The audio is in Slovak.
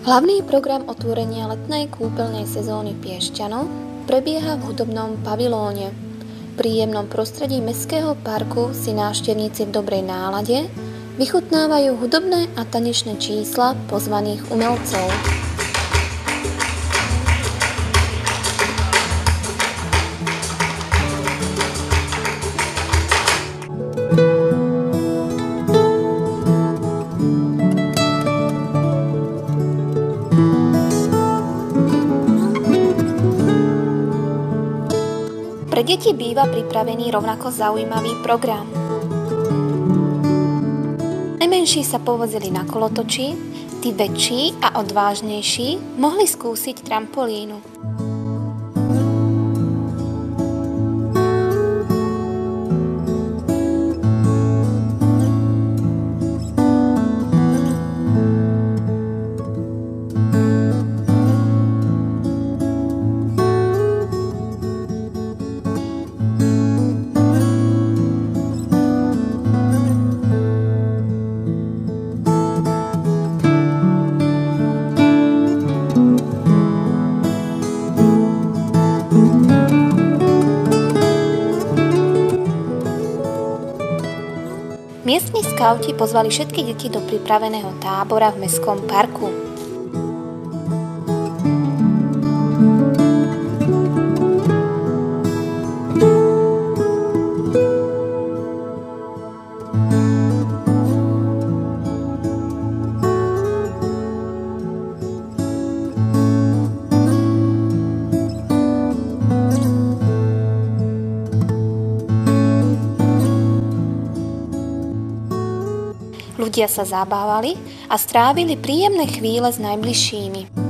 Hlavný program otvorenia letnej kúpeľnej sezóny Piešťanov prebieha v hudobnom pavilóne. V príjemnom prostredí mestského parku si návštevníci v dobrej nálade vychutnávajú hudobné a tanečné čísla pozvaných umelcov. Pre deti býva pripravený rovnako zaujímavý program. Najmenší sa povozili na kolotoči, tí väčší a odvážnejší mohli skúsiť trampolínu. Miestni skauti pozvali všetky deti do pripraveného tábora v mestskom parku. Ľudia sa zabávali a strávili príjemné chvíle s najbližšími.